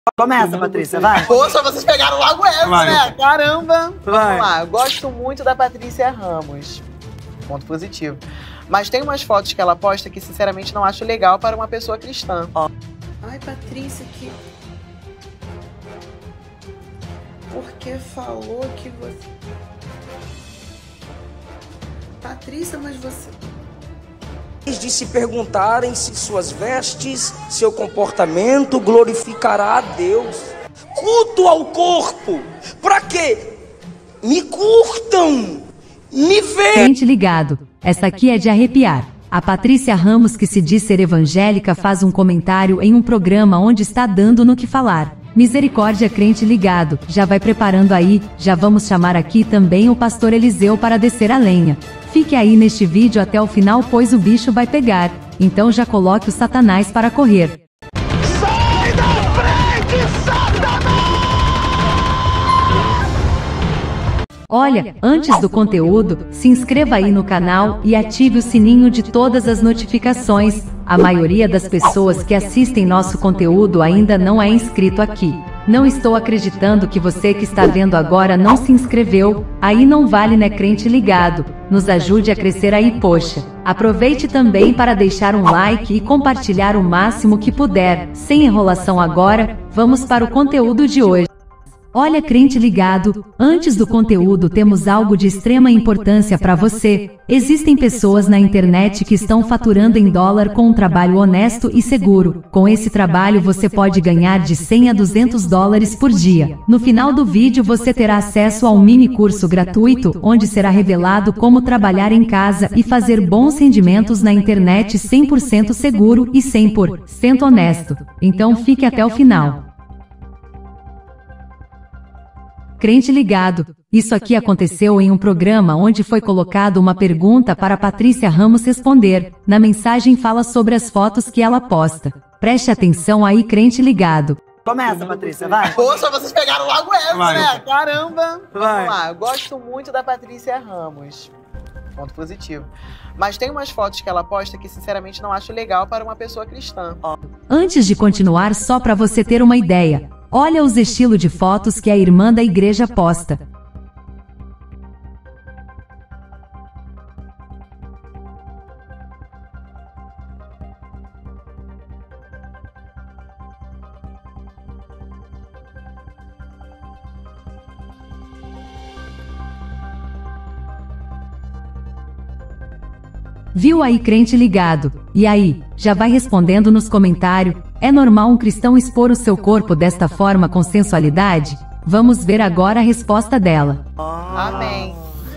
Começa, Patrícia, vai. Poxa, vocês pegaram logo essa, né? Caramba! Vai. Vamos lá, eu gosto muito da Patrícia Ramos. Ponto positivo. Mas tem umas fotos que ela posta que, sinceramente, não acho legal para uma pessoa cristã. Ó. Ai, Patrícia, que... Porque falou que você... Patrícia, mas você... De se perguntarem se suas vestes, seu comportamento glorificará a Deus. Culto ao corpo. Pra quê? Me curtam, me vejam. Crente ligado, essa aqui é de arrepiar. A Patrícia Ramos, que se diz ser evangélica, faz um comentário em um programa onde está dando no que falar. Misericórdia, crente ligado, já vai preparando aí, já vamos chamar aqui também o pastor Eliseu para descer a lenha. Fique aí neste vídeo até o final, pois o bicho vai pegar. Então já coloque o Satanás para correr. Sai da frente, Satanás! Olha, antes do conteúdo, se inscreva aí no canal e ative o sininho de todas as notificações. A maioria das pessoas que assistem nosso conteúdo ainda não é inscrito aqui. Não estou acreditando que você que está vendo agora não se inscreveu. Aí não vale, né, crente ligado? Nos ajude a crescer aí, poxa. Aproveite também para deixar um like e compartilhar o máximo que puder. Sem enrolação agora, vamos para o conteúdo de hoje. Olha, crente ligado, antes do conteúdo temos algo de extrema importância para você. Existem pessoas na internet que estão faturando em dólar com um trabalho honesto e seguro. Com esse trabalho você pode ganhar de 100 a 200 dólares por dia. No final do vídeo você terá acesso a um mini curso gratuito, onde será revelado como trabalhar em casa e fazer bons rendimentos na internet 100% seguro e 100% honesto. Então fique até o final. Crente ligado, isso aqui aconteceu em um programa onde foi colocado uma pergunta para Patrícia Ramos responder. Na mensagem fala sobre as fotos que ela posta. Preste atenção aí, crente ligado. Começa, Patrícia, vai. Poxa, vocês pegaram logo essa, né? Caramba! Vai. Vamos lá, eu gosto muito da Patrícia Ramos. Ponto positivo. Mas tem umas fotos que ela posta que, sinceramente, não acho legal para uma pessoa cristã. Ó. Antes de continuar, só para você ter uma ideia. Olha os estilos de fotos que a irmã da igreja posta. Viu aí, crente ligado? E aí, já vai respondendo nos comentários. É normal um cristão expor o seu corpo desta forma com sensualidade? Vamos ver agora a resposta dela. Amém.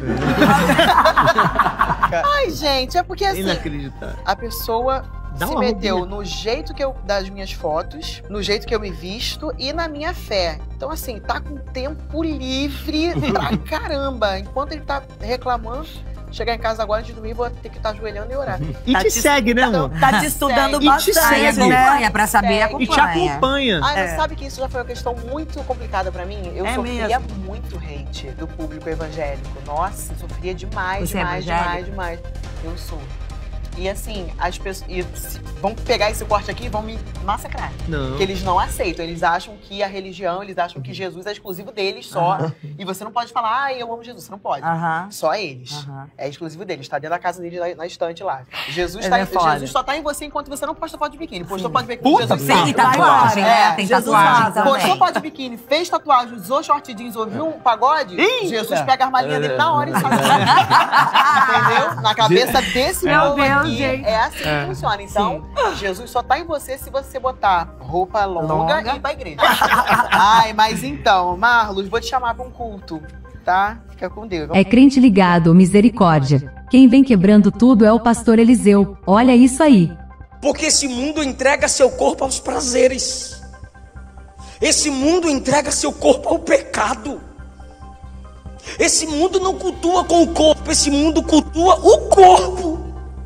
Ai, gente, é porque assim, Inacreditável. a pessoa Dá se uma meteu roupinha. no jeito que eu das minhas fotos, no jeito que eu me visto e na minha fé. Então, assim, tá com tempo livre pra caramba. Enquanto ele tá reclamando, chegar em casa agora, antes de dormir, vou ter que estar ajoelhando e orar. E Tá te te- segue, né, amor? Tá te estudando Segue. E te bastante, segue. né? Acompanha, pra saber, Segue. E te acompanha. acompanha. Ai, mas sabe que isso já foi uma questão muito complicada pra mim? Eu É sofria mesmo? muito hate do público evangélico. Nossa, eu sofria demais, Você é demais, evangélico? demais. Eu sou. E assim, as pessoas vão pegar esse corte aqui e vão me massacrar. Não. Porque eles não aceitam, eles acham que a religião, eles acham que Jesus é exclusivo deles só. E você não pode falar, eu amo Jesus, você não pode. Aham. Só eles. Aham. É exclusivo deles, tá dentro da casa deles, na estante lá. Jesus, Ele é foda. Jesus só tá em você enquanto você não posta foto de biquíni. Postou foto de biquíni, Puta, Jesus Tem sabe. tatuagem, né? Tem Jesus tatuagem sabe. Postou também. foto de biquíni, fez tatuagem, usou short jeans, ouviu um pagode, Eita. Jesus pega a armadilha dele na hora e sai. Entendeu? Na cabeça desse Meu povo Deus, aqui, gente. é assim que funciona. Então, Jesus só tá em você se você botar roupa longa e ir pra igreja. Ai, mas então, Marlos, vou te chamar pra um culto, tá? Fica com Deus. É crente ligado, misericórdia. Quem vem quebrando tudo é o pastor Eliseu. Olha isso aí. Porque esse mundo entrega seu corpo aos prazeres. Esse mundo entrega seu corpo ao pecado. Esse mundo não cultua com o corpo, esse mundo cultua o corpo.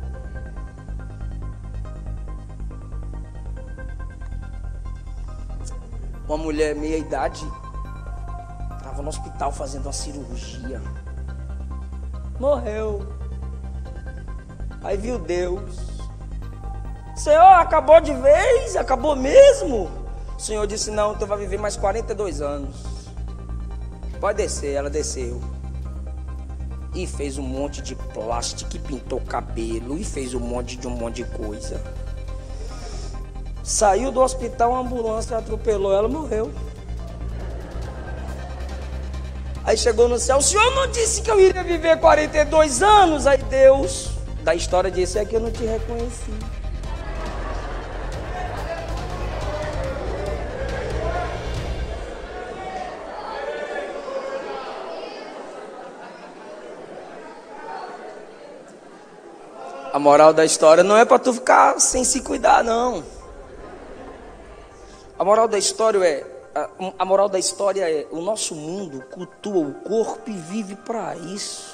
Uma mulher meia idade estava no hospital fazendo uma cirurgia. Morreu. Aí viu Deus. Senhor, acabou de vez? Acabou mesmo? O Senhor disse, não, tu vai viver mais 42 anos. Pode descer. Ela desceu. E fez um monte de plástico, e pintou cabelo, e fez um monte de coisa. Saiu do hospital, uma ambulância atropelou ela, morreu. Aí chegou no céu, o Senhor não disse que eu iria viver 42 anos? Aí Deus, da história disse, é que eu não te reconheci. A moral da história não é para tu ficar sem se cuidar, não. A moral da história é, o nosso mundo cultua o corpo e vive para isso.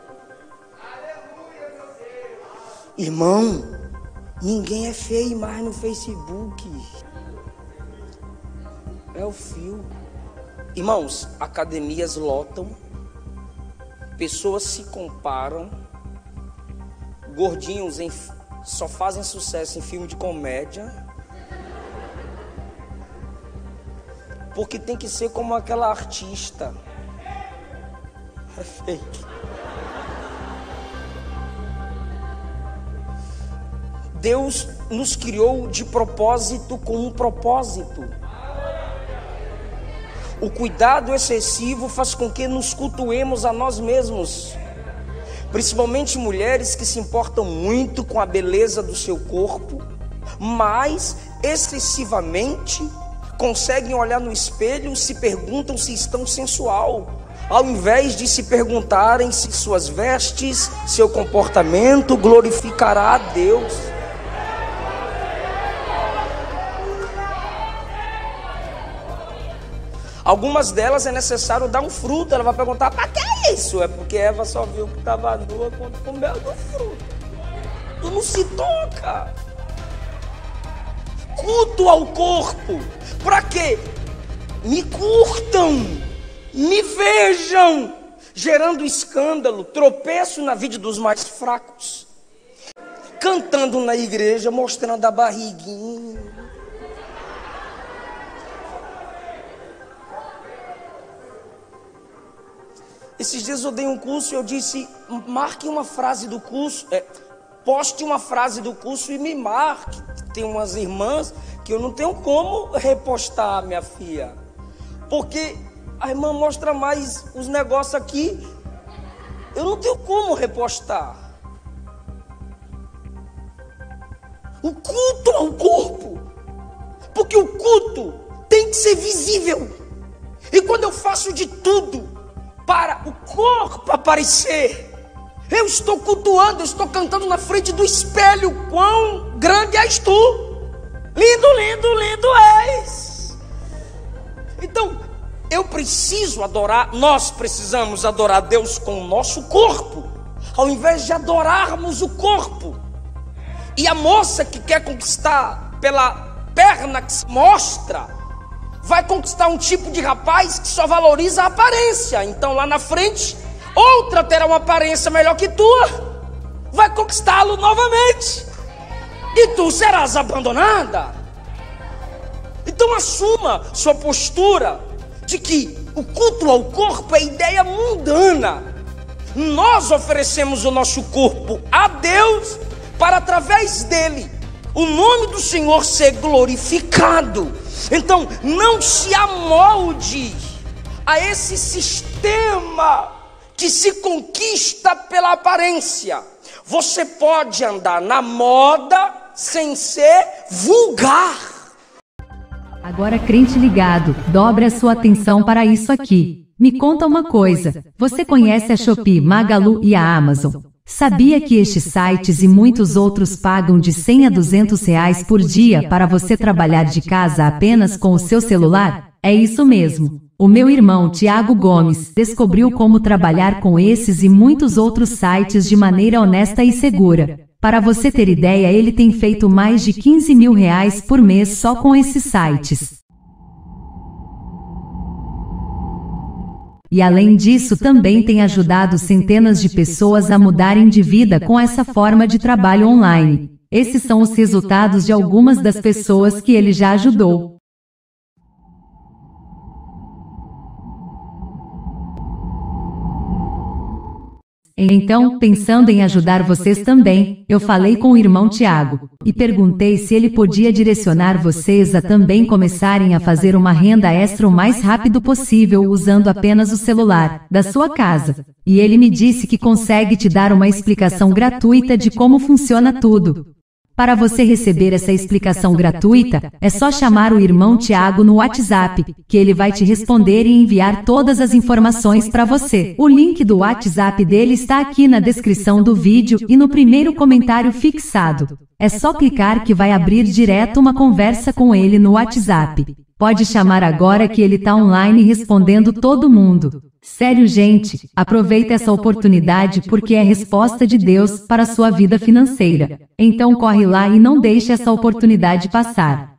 Irmão, ninguém é feio mais no Facebook. É o fio. Irmãos, academias lotam, pessoas se comparam, gordinhos só fazem sucesso em filme de comédia, porque tem que ser como aquela artista. É fake. Deus nos criou de propósito com um propósito. O cuidado excessivo faz com que nos cultuemos a nós mesmos. Principalmente mulheres que se importam muito com a beleza do seu corpo, mas excessivamente conseguem olhar no espelho e se perguntam se estão sensual, ao invés de se perguntarem se suas vestes, seu comportamento glorificará a Deus. Algumas delas é necessário dar um fruto. Ela vai perguntar, para que é isso? É porque Eva só viu que estava nua quando comeu do fruto. Tu não se toca. Culto ao corpo. Para quê? Me curtam, me vejam, gerando escândalo, tropeço na vida dos mais fracos, cantando na igreja, mostrando a barriguinha. Esses dias eu dei um curso e eu disse, marque uma frase do curso, poste uma frase do curso e me marque. Tem umas irmãs que eu não tenho como repostar, minha filha, porque a irmã mostra mais os negócios aqui, eu não tenho como repostar. O culto ao corpo, porque o culto tem que ser visível, e quando eu faço de tudo para o corpo aparecer, eu estou cultuando, eu estou cantando na frente do espelho, quão grande és tu, lindo, lindo, lindo és. Então, eu preciso adorar, nós precisamos adorar Deus com o nosso corpo, ao invés de adorarmos o corpo. E a moça que quer conquistar pela perna que se mostra, vai conquistar um tipo de rapaz que só valoriza a aparência. Então lá na frente, outra terá uma aparência melhor que tua, vai conquistá-lo novamente, e tu serás abandonada. Então assuma sua postura de que o culto ao corpo é ideia mundana. Nós oferecemos o nosso corpo a Deus para, através dele, o nome do Senhor ser glorificado. Então não se amolde a esse sistema que se conquista pela aparência. Você pode andar na moda sem ser vulgar. Agora, crente ligado, dobre a sua atenção para isso aqui. Me conta uma coisa, você conhece a Shopee, Magalu e a Amazon? Sabia que estes sites e muitos outros pagam de 100 a 200 reais por dia para você trabalhar de casa apenas com o seu celular? É isso mesmo. O meu irmão Tiago Gomes descobriu como trabalhar com esses e muitos outros sites de maneira honesta e segura. Para você ter ideia, ele tem feito mais de 15 mil reais por mês só com esses sites. E além disso, também tem ajudado centenas de pessoas a mudarem de vida com essa forma de trabalho online. Esses são os resultados de algumas das pessoas que ele já ajudou. Então, pensando em ajudar vocês também, eu falei com o irmão Tiago e perguntei se ele podia direcionar vocês a também começarem a fazer uma renda extra o mais rápido possível usando apenas o celular da sua casa. E ele me disse que consegue te dar uma explicação gratuita de como funciona tudo. Para você receber essa explicação gratuita, é só chamar o irmão Tiago no WhatsApp, que ele vai te responder e enviar todas as informações para você. O link do WhatsApp dele está aqui na descrição do vídeo e no primeiro comentário fixado. É só clicar que vai abrir direto uma conversa com ele no WhatsApp. Pode chamar agora que ele tá online respondendo todo mundo. Sério, gente, aproveita essa oportunidade porque é resposta de Deus para a sua vida financeira. Então corre lá e não deixe essa oportunidade passar.